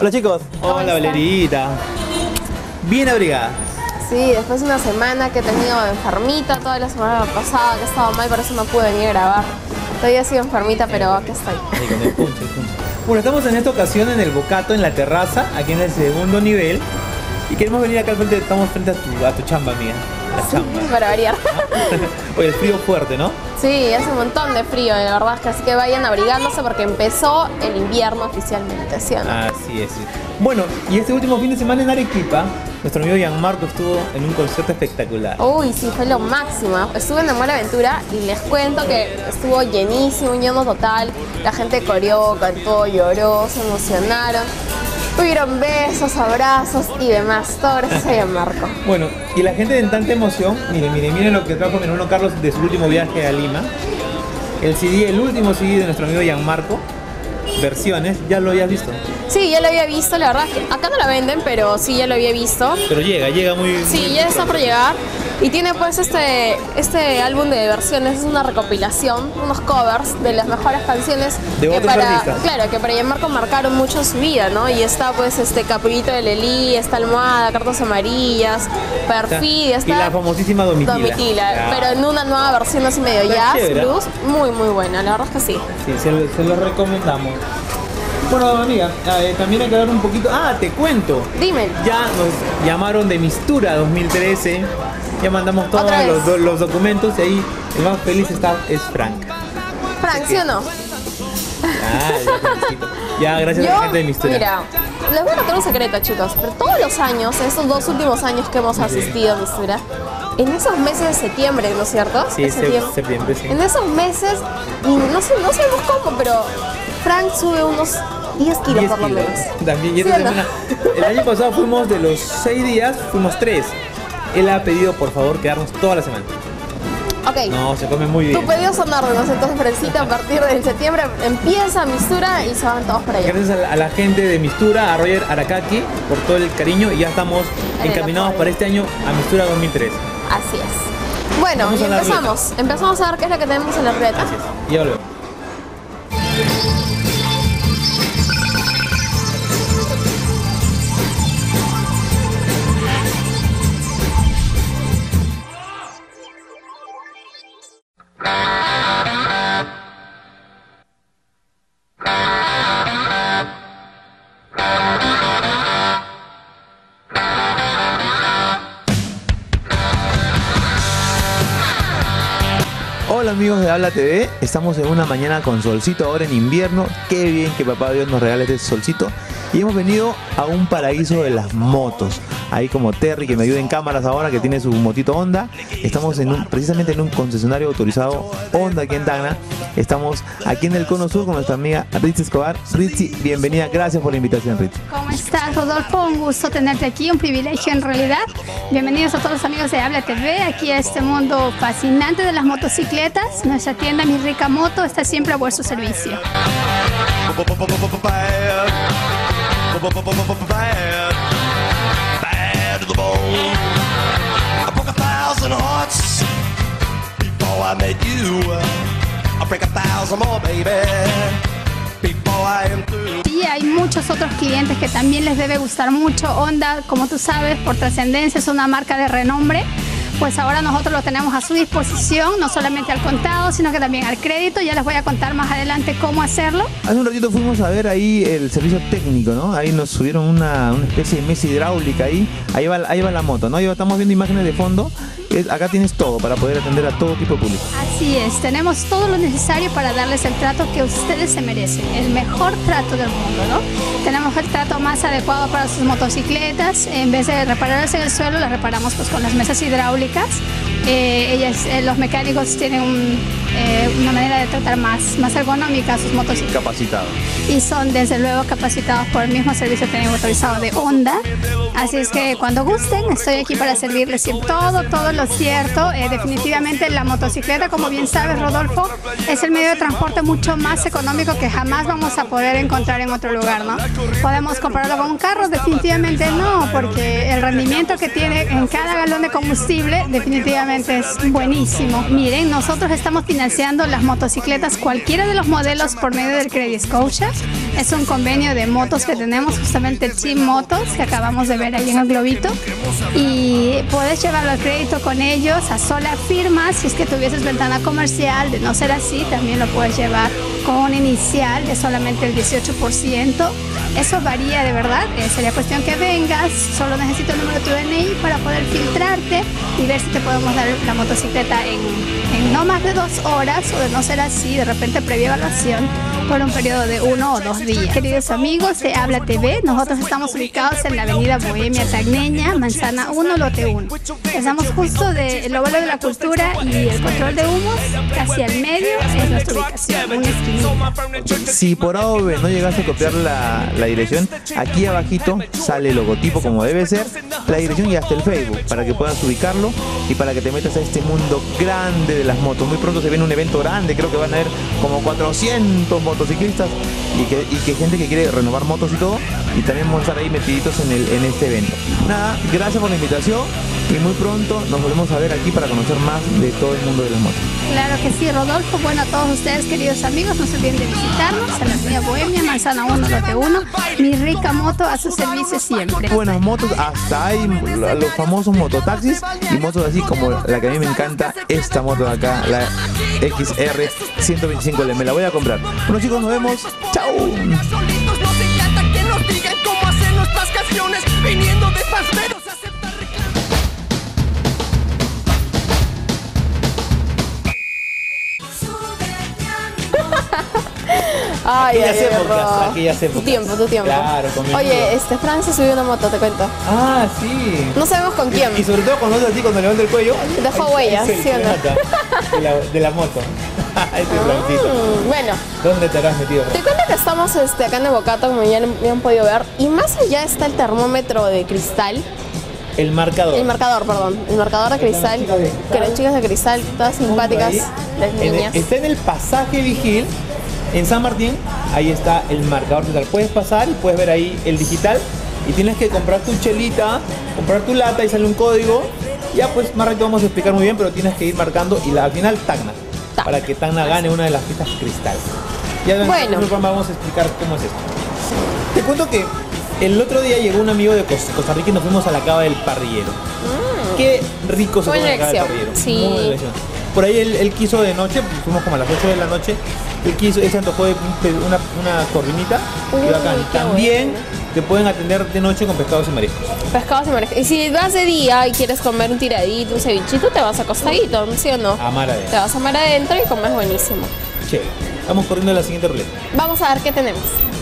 Hola chicos. ¿Cómo Hola están? Valerita. Bien abrigada. Sí, después de una semana que he tenido enfermita, toda la semana pasada que he estado mal, por eso no pude venir a grabar. Todavía he sido enfermita, pero aquí estoy. Ahí con el punch, el punch. Bueno, estamos en esta ocasión en el Bocato, en la terraza, aquí en el segundo nivel. Y queremos venir acá al frente, estamos frente a tu chamba, amiga. La chamba. Para variar. Oye, el frío fuerte, ¿no? Sí, hace un montón de frío, la verdad es que así que vayan abrigándose porque empezó el invierno oficialmente, ¿sí o no? Así es. Bueno, y este último fin de semana en Arequipa, nuestro amigo Gianmarco estuvo en un concierto espectacular. Uy, sí, fue lo máximo. Estuve en Amor Aventura y les cuento que estuvo llenísimo, un lleno total. La gente coreó, cantó, lloró, se emocionaron. Tuvieron besos, abrazos y demás. Todo gracias a Gianmarco. Bueno, y la gente de tanta emoción, miren lo que trajo mi hermano Carlos de su último viaje a Lima. El CD, el último CD de nuestro amigo Gianmarco, versiones, ¿ya lo habías visto? Sí, ya lo había visto, la verdad es que acá no la venden, pero sí ya lo había visto. Pero llega muy... Sí, muy ya está por llegar. Y tiene pues este álbum de versiones, es una recopilación, unos covers de las mejores canciones De que otros artistas. claro, que para Gianmarco marcaron mucho su vida, ¿no? Y está pues Capullito de Lelí, está Almohada, Cartas Amarillas, Perfidia, Y la famosísima Domitila. Domitila, Claro. pero en una nueva versión así medio Está jazz, chévere. blues, muy muy buena, la verdad es que sí. Sí, se lo recomendamos. Bueno, amiga, también hay que hablar un poquito... Ah, te cuento. Dime. Ya nos llamaron de Mistura 2013. Ya mandamos todos ¿Otra vez? los documentos y ahí el más feliz es Frank. Frank, ¿sí o no? Ya felicito. Ya, gracias a la gente de Mistura. Mira, les voy a contar un secreto, chicos. Pero todos los años, estos 2 últimos años que hemos asistido a Mistura, en esos meses de septiembre, ¿no es cierto? Sí, De septiembre, sí. En esos meses, y no sabemos cómo, pero Frank sube unos 10 kilos 10 por lo kilos. menos. También, y ¿Sí esta o no? semana, el año pasado fuimos de los 6 días, fuimos 3. Él ha pedido por favor quedarnos toda la semana. Ok. No, se come muy bien. Tu pedido son órdenes, entonces Francita, a partir de septiembre empieza Mistura y se van todos para allá. Gracias a la gente de Mistura, a Roger Aracaki por todo el cariño y ya estamos En el encaminados apoyo. para este año a Mistura 2003. Así es. Bueno, Vamos y a la empezamos a ver qué es lo que tenemos en la ruleta. Así es. Y ya volvemos. Hola amigos de Habla TV, estamos en una mañana con solcito ahora en invierno. Qué bien que papá Dios nos regale este solcito. Y hemos venido a un paraíso de las motos. Ahí como Terry que me ayuda en cámaras ahora, que tiene su motito Honda. Estamos precisamente en un concesionario autorizado Honda aquí en Tacna. Estamos aquí en el Cono Sur con nuestra amiga Ritzy Escobar. Ritzy, bienvenida, gracias por la invitación, Ritzy. ¿Cómo estás, Rodolfo? Un gusto tenerte aquí, un privilegio en realidad. Bienvenidos a todos los amigos de Habla TV, aquí a este mundo fascinante de las motocicletas. Nuestra tienda Mi Rica Moto está siempre a vuestro servicio. Bad to the bone. I broke 1,000 hearts before I met you. I break 1,000 more, baby, before I am through. Y hay muchos otros clientes que también les debe gustar mucho. Honda, como tú sabes, por trascendencia es una marca de renombre. Pues ahora nosotros lo tenemos a su disposición, no solamente al contado, sino que también al crédito. Ya les voy a contar más adelante cómo hacerlo. Hace un ratito fuimos a ver ahí el servicio técnico, ¿no? Ahí nos subieron una especie de mesa hidráulica ahí. Ahí va la moto, ¿no? Ahí estamos viendo imágenes de fondo. Acá tienes todo para poder atender a todo tipo de público. Así es, tenemos todo lo necesario para darles el trato que ustedes se merecen, el mejor trato del mundo, ¿no? Tenemos el trato más adecuado para sus motocicletas. En vez de repararlas en el suelo, las reparamos pues con las mesas hidráulicas. Los mecánicos tienen una manera de tratar más ergonómica a sus motocicletas. Capacitado. Y son desde luego capacitados por el mismo servicio técnico autorizado de Honda. Así es que cuando gusten, estoy aquí para servirles en todo lo lo cierto. Definitivamente la motocicleta, como bien sabes, Rodolfo, es el medio de transporte mucho más económico que jamás vamos a poder encontrar en otro lugar, ¿no? ¿Podemos compararlo con un carro? Definitivamente no, porque el rendimiento que tiene en cada galón de combustible definitivamente es buenísimo. Miren, nosotros estamos financiando las motocicletas, cualquiera de los modelos, por medio del Credit Scotia. Es un convenio de motos que tenemos, justamente Team Motos, que acabamos de ver ahí en el globito. Y puedes llevarlo al crédito con ellos a sola firma. Si es que tuvieses ventana comercial, de no ser así, también lo puedes llevar con un inicial de solamente el 18%. Eso varía de verdad. Sería cuestión que vengas. Solo necesito el número de tu DNI para poder filtrarte y ver si te podemos dar la motocicleta en no más de 2 horas, o de no ser así, de repente previa evaluación por un periodo de 1 o 2 días. Queridos amigos de Habla TV, nosotros estamos ubicados en la avenida Bohemia Tacneña, Manzana 1, lote 1. Estamos justo del óvalo de la cultura y el control de humos, casi al medio es nuestra ubicación, una esquinita. Si por A o B no llegaste a copiar la dirección, aquí abajito sale el logotipo como debe ser, la dirección y hasta el Facebook, para que puedas ubicarlo y para que te metas a este mundo grande de las motos. Muy pronto se viene un evento grande, creo que van a haber como 400 motociclistas y que gente que quiere renovar motos y todo, y también vamos a estar ahí metiditos en este evento. Nada, gracias por la invitación y muy pronto nos volvemos a ver aquí para conocer más de todo el mundo de las motos. Claro que sí, Rodolfo. Bueno, a todos ustedes, queridos amigos, no se olviden de visitarnos en la avenida Bohemia, Manzana 1, lote 1. Mi rica moto a su servicio siempre. Buenas motos, hasta hay los famosos mototaxis y motos así como la que a mí me encanta, esta moto de acá, la XR 125L. Me la voy a comprar. Bueno, chicos, nos vemos. Chao. Solitos nos encanta que nos digan cómo hacer nuestras canciones, viniendo de pasmeros a aceptar Ay, Aquellas ay, épocas, Ro. aquellas épocas. Tu tiempo. Claro, con mi Oye, amigo. Fran se subió una moto, te cuento. Ah, sí. No sabemos con quién. Y sobre todo cuando haces así, cuando levanta el cuello. Dejó ahí huellas, se ¿sí o no? nota de la moto. Ese Francito. Bueno, ¿Dónde te habrás metido? te cuento que estamos acá en Bocato, como ya han podido ver, y más allá está el termómetro de cristal. El marcador. El marcador de cristal. chicas de Que las chicas de cristal, todas simpáticas, Ahí, las niñas. está en el pasaje Vigil, en San Martín. Ahí está el marcador digital. Puedes pasar y puedes ver ahí el digital. Y tienes que comprar tu chelita, comprar tu lata y sale un código. Ya pues más rato vamos a explicar muy bien, pero tienes que ir marcando. Y al final Tacna. Para que Tacna gane una de las pistas cristal. Ya en el Bueno. próximo programa vamos a explicar cómo es esto. Te cuento que el otro día llegó un amigo de Costa Rica y nos fuimos a la cava del parrillero. Qué rico se Buena come la cava del elección. parrillero. Sí. Muy buena elección. Por ahí él quiso de noche, pues, fuimos como a las 8 de la noche. Él se antojó de una corvinita. Uy, Y bacán. qué También bueno. te pueden atender de noche con pescados y mariscos. Pescados y mariscos. Y si vas de día y quieres comer un tiradito, un cevichito, te vas a Costadito, ¿sí o no? A mar Te adentro. vas a mar adentro y comes buenísimo. Chévere. Vamos corriendo a la siguiente ruleta. Vamos a ver qué tenemos.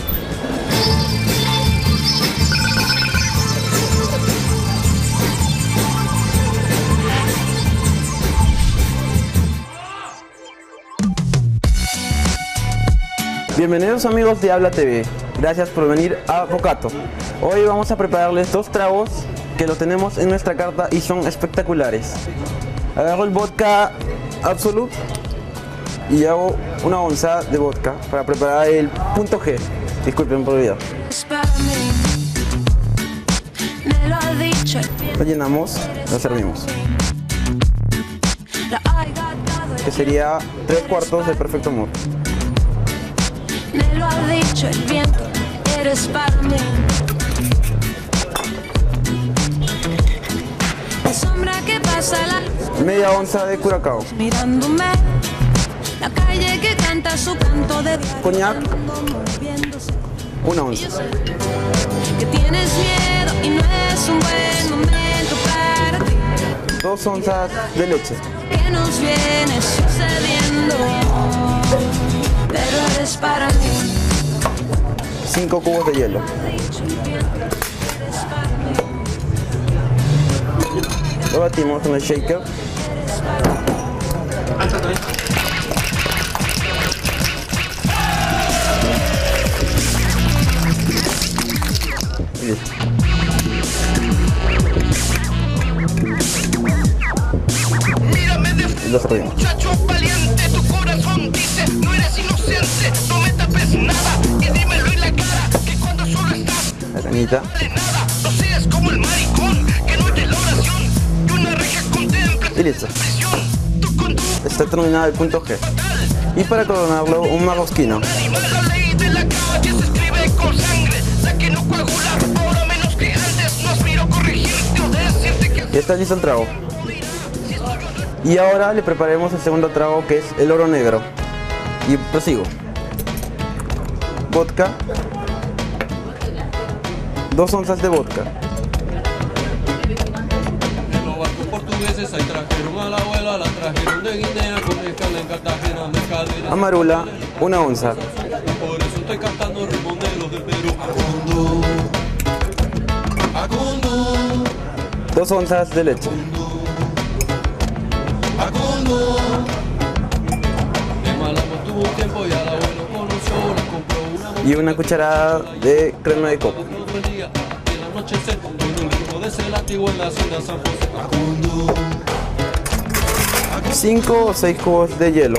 Bienvenidos amigos de Habla TV, gracias por venir a Bocato. Hoy vamos a prepararles 2 tragos que lo tenemos en nuestra carta y son espectaculares. Agarro el vodka Absolute y hago una onza de vodka para preparar el punto G. Disculpen por el video. Lo llenamos, lo servimos. Que sería 3/4 de perfecto amor. Me lo ha dicho el viento, eres para mí. La sombra que pasa la Media onza de curacao. mirándome. La calle que canta su canto de Coñac, moviéndose. 1 onza. Que tienes miedo y no es un buen momento para ti. 2 onzas de leche. Que nos viene sucediendo, pero eres para mí. 5 cubos de hielo. Lo batimos en el shaker. Y listo. lo servimos. Muchacho valiente, tu corazón dice, no eres inocente, no me tapes nada y dímelo en la cara, que cuando solo estás, La canita. de nada, no seas como el maricón, que no oye la oración, y una regia contempla Y listo. presión, tu conducta Está terminado el punto G. Y para coronarlo, un marrosquino. animal, la ley de la calle se escribe con sangre, la que no coagula, ahora menos que antes, no aspiro a corregirte o decirte que Ya está listo el trago. Y ahora le prepararemos el segundo trago, que es el oro negro. Y prosigo. Vodka. 2 onzas de vodka. En los barcos portugueses ahí trajeron a la abuela, la trajeron de Guinea con escala en Cartagena, mercaderes. Amarula, 1 onza. Por eso estoy cantando rimoneros del Perú. Acundo, Acundo, 2 onzas de leche. Acundo. En Malabo tuvo un tiempo y al abuelo conoció, le compró una Y una cucharada de crema de coco. todo el día y en la noche se con el ritmo de ese látigo en la hacienda San José. Acundo, 5 o 6 cubos de hielo.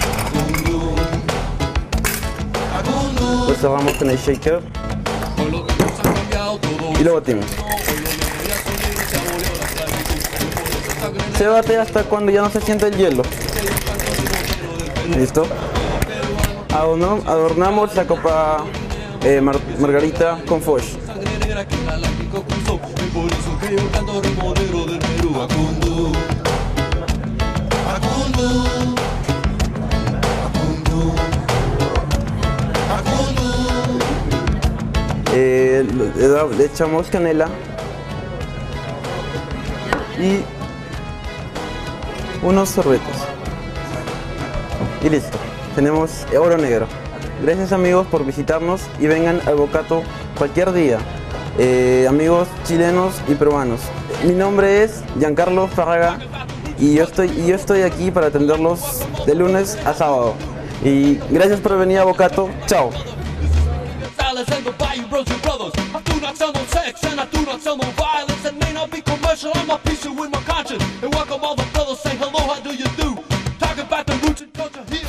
Lo cerramos con el shaker hoy los tiempos han cambiado todo. y lo batimos. Se bate hasta cuando ya no se siente el hielo. ¿Listo? Adornamos la copa margarita con foch. Sangre negra que el Atlántico cruzó, y por eso que yo canto rimonero del Perú. Acundo, Acundo, Acundo, Acundo. Le echamos canela y unos sorbetes. Y listo, tenemos oro negro. Gracias amigos por visitarnos y vengan al Bocato cualquier día. Amigos chilenos y peruanos. Mi nombre es Giancarlo Farraga y yo estoy aquí para atenderlos de lunes a sábado. Y gracias por venir a Bocato. Chao. Silence and the Bayou Bros and Brothers. I do not sell no sex and I do not sell no violence. It may not be commercial, I'm a piece with my conscience. And welcome all the brothers, say hello, how do you do? Talking about the roots and culture here.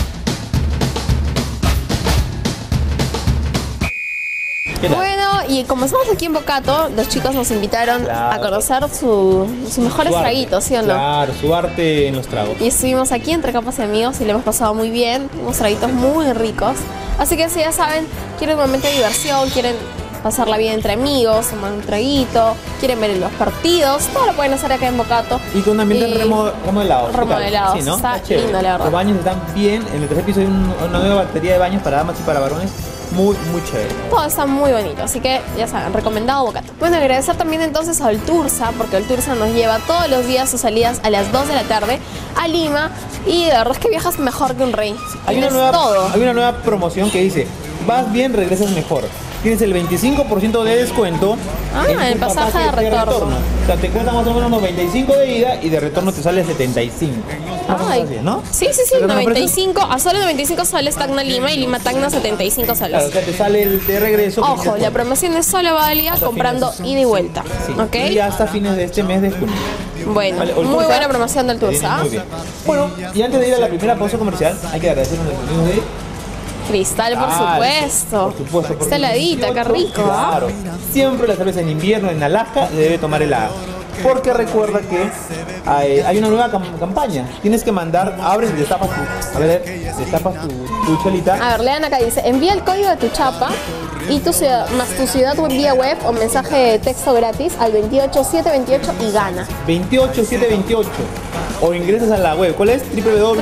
Bueno, y como estamos aquí en Bocato, los chicos nos invitaron Claro. a conocer sus mejores Su arte. traguitos, ¿sí o no? Claro, su arte en los tragos. Y estuvimos aquí entre capas y amigos y le hemos pasado muy bien, unos traguitos muy ricos. Así que si ya saben, quieren un momento de diversión, quieren pasarla bien entre amigos, tomar un traguito, quieren ver los partidos, todo lo pueden hacer acá en Bocato. Y con un ambiente Y- remodelado. ¿qué tal? Remodelados, Sí, ¿no? está chévere. lindo, la verdad. Los baños están bien. En el tercer piso hay una nueva batería de baños para damas y para varones. Muy, muy chévere. Todo está muy bonito, así que ya saben, recomendado Bocato. Bueno, agradecer también entonces a Oltursa, porque Oltursa nos lleva todos los días sus salidas a las 2 de la tarde a Lima y de verdad es que viajas mejor que un rey. Tienes todo. Hay una nueva promoción que dice, vas bien, regresas mejor. Tienes el 25% de descuento Ah, en el tu pasaje de retorno. O sea, te cuesta más o menos 95 de ida y de retorno te sale 75. Más o menos Ay. así, ¿no? Sí, Pero no, 95, a solo 95 soles Tacna Lima y Lima Tacna 75 soles. Claro, o sea, te sale el de regreso. con Ojo, descuento. la promoción es solo válida Hasta comprando fines de- ida y vuelta. Sí. ¿Ok? Y hasta fines de este mes de junio. Bueno, Vale, muy Oltursa, buena promoción del Tursa. Muy bien. Bueno, y antes de ir a la primera pausa comercial, hay que agradecer a nuestros amigos de Cristal, por Claro, supuesto. Por supuesto. porque Esta heladita, qué rico. ¿Ah? Claro. Siempre la cerveza en invierno en Alaska se debe tomar helada. Porque recuerda que hay una nueva campaña. Tienes que mandar, abres y destapas tu chelita. A ver, lean acá, dice, envía el código de tu chapa y tu ciudad, más tu ciudad web vía web o mensaje de texto gratis al 28728 y gana. 28728. O ingresas a la web. ¿Cuál es?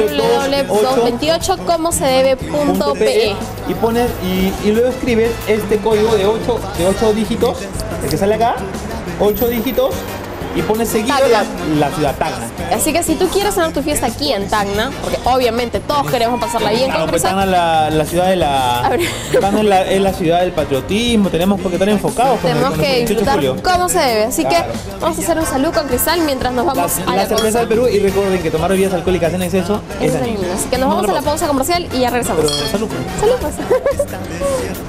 www.228comocedebe.pe. Y pones y luego escribes este código de 8 dígitos, el que sale acá, 8 dígitos, y pones seguido Tacna. la ciudad Tacna. Así que si tú quieres hacer tu fiesta aquí en Tacna, porque obviamente todos queremos pasarla bien Claro, con pues Cristal, Tacna la ciudad de la. A ver. Tacna es la ciudad del patriotismo, tenemos que estar enfocados con tenemos con que el 18 de disfrutar julio. como se debe. Así Claro. que vamos a hacer un salud con Cristal mientras nos vamos a La la cerveza pausa. del Perú, y recuerden que tomar bebidas alcohólicas en exceso Ese es es el dañino. mío. Así que nos vamos a la pausa comercial y ya regresamos. Pero salud. Salud pues.